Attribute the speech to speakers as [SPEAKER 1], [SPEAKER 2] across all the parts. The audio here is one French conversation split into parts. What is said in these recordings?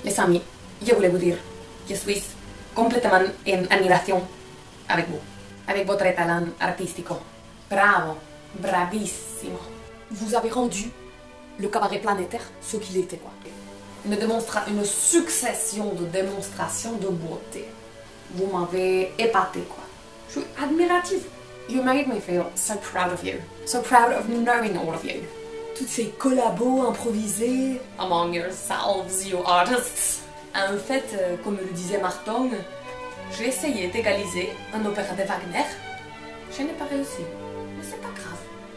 [SPEAKER 1] Les amis, je voulais vous dire, je suis complètement en admiration avec vous, avec votre talent artistique. Bravo, bravissimo. Vous avez rendu le cabaret planétaire ce qu'il était, quoi. Une succession de démonstrations de beauté. Vous m'avez épaté, quoi. Je suis admirative. You made me feel so proud of you. So proud of knowing all of you. Toutes ces collabos improvisés among yourselves, you artists. En fait, comme le disait Martin, j'ai essayé d'égaliser un opéra de Wagner. Je n'ai pas réussi. Mais c'est pas grave.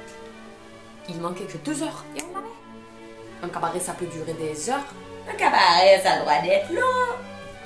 [SPEAKER 1] Il manquait que 2 heures et on l'avait. Un cabaret, ça peut durer des heures. Un cabaret, ça doit être long.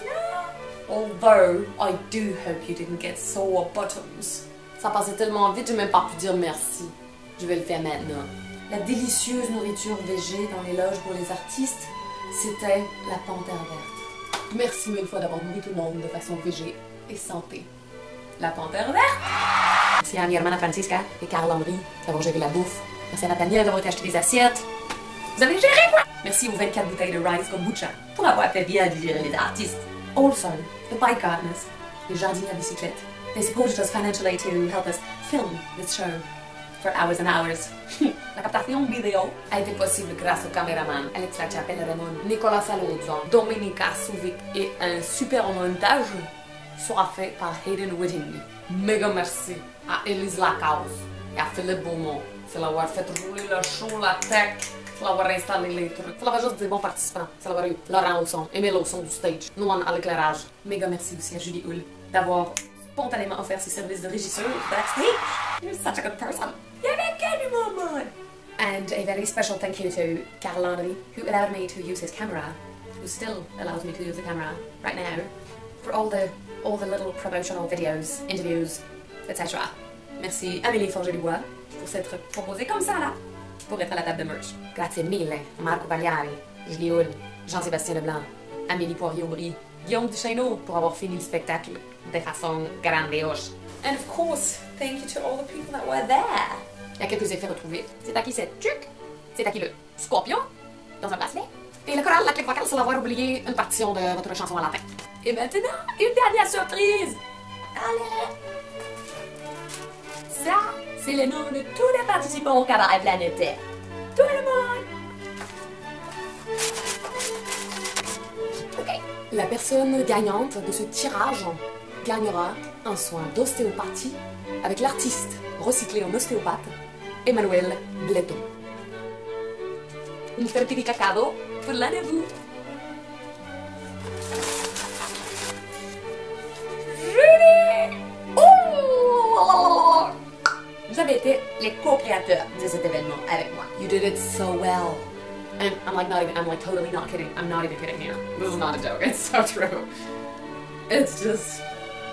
[SPEAKER 1] Although, I do hope you didn't get sore bottoms. Ça passait tellement vite, je n'ai même pas pu dire merci. Je vais le faire maintenant. La délicieuse nourriture végé dans les loges pour les artistes, c'était la panthère verte. Merci mille fois d'avoir nourri tout le monde de façon végé et santé. La panthère verte! Merci à mi hermana Francisca et Carl Henry d'avoir géré la bouffe. Merci à Nathaniel d'avoir été acheter des assiettes. Vous avez géré quoi? Merci aux 24 bouteilles de rice kombucha pour avoir fait bien digérer les artistes. Also, the bike gardeners, les jardiniers à bicyclette. They supported us financially to help us film this show for hours and hours. La captation vidéo a été possible grâce au caméraman Alex Lachapelle Raymond, Nicolas Salozzo, Dominika Suvic et un super montage sera fait par Hayden Whitting. Méga merci à Elise Lacause et à Philippe Beaumont. C'est l'avoir fait rouler le show, la tech, c'est l'avoir installé les trucs. C'est l'avoir juste des bons participants. C'est l'avoir eu Laurent au son, Émile au son du stage, Noan à l'éclairage. Méga merci aussi à Julie Hull d'avoir spontanément offert ses services de régisseur backstage. You're such a good person. You're a good woman. And a very special thank you to Carl Henry, who allowed me to use his camera, who still allows me to use the camera right now, for all the little promotional videos, interviews, etc. Merci Amélie Forget-Dubois pour s'être proposée comme ça là, pour être à la table de merch. Grazie mille Marco Pagliari, Julie Hull, Jean-Sébastien Leblanc, Amélie Poirier-Aubry, Guillaume Duchesneau pour avoir fini le spectacle de façon grandiose. And of course, thank you to all the people that were there. Il y a quelques effets retrouvés. C'est à qui cette tuque? C'est à qui le scorpion? Dans un bracelet? Et le choral, la clique vocale, c'est d'avoir oublié une partition de votre chanson à la fin. Et maintenant, une dernière surprise! Allez! Ça, c'est le nom de tous les participants au cabaret planétaire. Tout le monde! Ok. La personne gagnante de ce tirage gagnera un soin d'ostéopathie avec l'artiste recyclé en ostéopathe, Emmanuel Bleton. Un certificat cadeau pour l'un de vous. Julie! Oh! Vous avez été les co-créateurs de cet événement avec moi. You did it so well. And I'm like totally not kidding. I'm not even kidding here. This is not a joke. It's so true. It's just...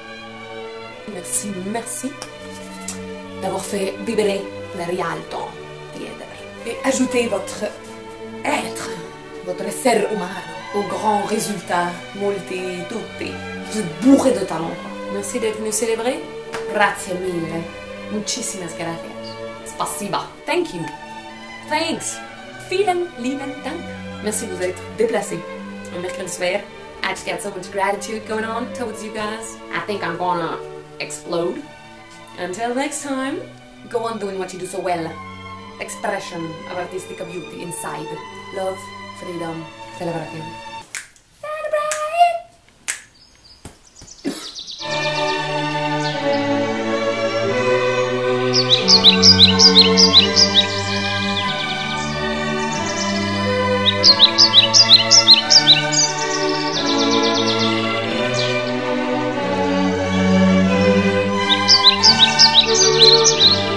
[SPEAKER 1] Merci d'avoir fait vibrer le Rialto Theater et ajouter votre être, votre ser humano au grand résultat multi tutti. Vous êtes bourré de talent, quoi. Merci d'être venu célébrer. Grazie mille. Muchísimas gracias. Spasiba. Thank you. Thanks. Vielen lieben Dank. Merci de vous être déplacé un mercredi soir. I just got so much gratitude going on towards you guys. I think I'm gonna explode. Until next time, go on doing what you do so well. Expression of artistic beauty inside. Love, freedom, celebration. Celebrate!